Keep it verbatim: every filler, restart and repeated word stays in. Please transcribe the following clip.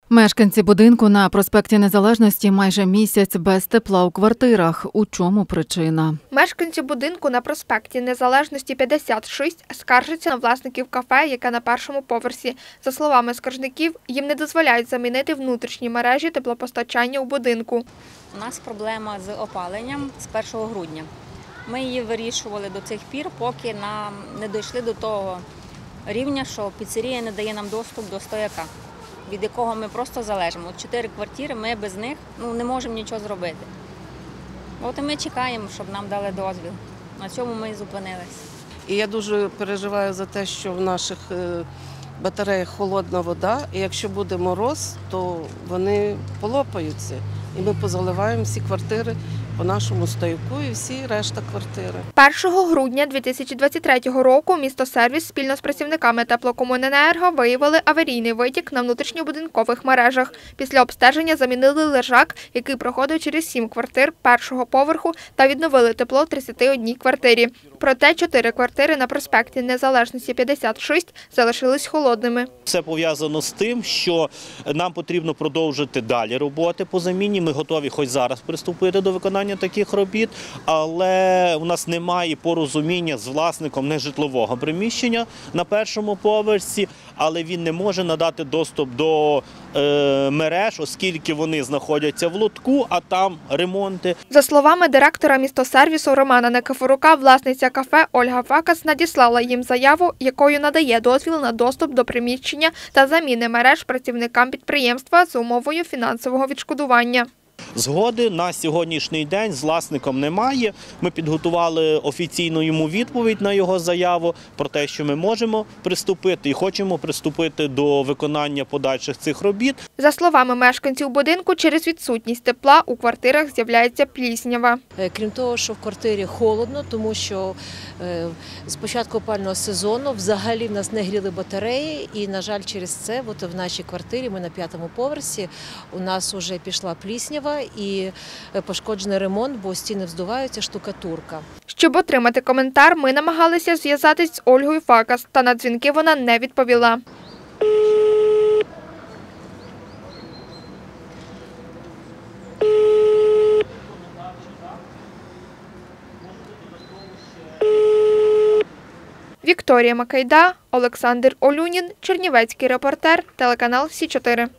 Мешканці будинку на проспекті Незалежності майже місяць без тепла у квартирах. У чому причина? Мешканці будинку на проспекті Незалежності п'ятдесят шість скаржаться на власників кафе, яке на першому поверсі. За словами скаржників, їм не дозволяють замінити внутрішні мережі теплопостачання у будинку. У нас проблема з опаленням з першого грудня. Ми її вирішували до цих пір, поки нам не дійшли до того рівня, що піцерія не дає нам доступ до стояка, від якого ми просто залежимо. От чотири квартири, ми без них ну, не можемо нічого зробити. От і ми чекаємо, щоб нам дали дозвіл. На цьому ми і зупинилися. І я дуже переживаю за те, що в наших батареях холодна вода, і якщо буде мороз, то вони полопаються. І ми позаливаємо всі квартири по нашому стояку і всі решта квартири. першого грудня дві тисячі двадцять третього року «Містосервіс» спільно з працівниками теплокомуненерго виявили аварійний витік на внутрішньобудинкових мережах. Після обстеження замінили лежак, який проходив через сім квартир першого поверху, та відновили тепло в тридцятій одній квартирі. Проте чотири квартири на проспекті Незалежності п'ятдесят шість залишились холодними. Це пов'язано з тим, що нам потрібно продовжити далі роботи по заміні. Ми готові хоч зараз приступити до виконання таких робіт, але у нас немає порозуміння з власником нежитлового приміщення на першому поверсі, але він не може надати доступ до е, мереж, оскільки вони знаходяться в лотку, а там ремонти. За словами директора «Містосервісу» Романа Никифорука, власниця кафе Ольга Факас надіслала їм заяву, якою надає дозвіл на доступ до приміщення та заміни мереж працівникам підприємства з умовою фінансового відшкодування. Згоди на сьогоднішній день з власником немає. Ми підготували офіційну йому відповідь на його заяву про те, що ми можемо приступити і хочемо приступити до виконання подальших цих робіт. За словами мешканців будинку, через відсутність тепла у квартирах з'являється пліснява. Крім того, що в квартирі холодно, тому що з початку опалювального сезону взагалі в нас не гріли батареї і, на жаль, через це от в нашій квартирі, ми на п'ятому поверсі, у нас вже пішла пліснява і пошкоджений ремонт, бо стіни вздуваються, штукатурка. Щоб отримати коментар, ми намагалися зв'язатись з Ольгою Факас, та на дзвінки вона не відповіла. Вікторія Макайда, Олександр Олюнін, Чернівецький репортер, телеканал Сі чотири.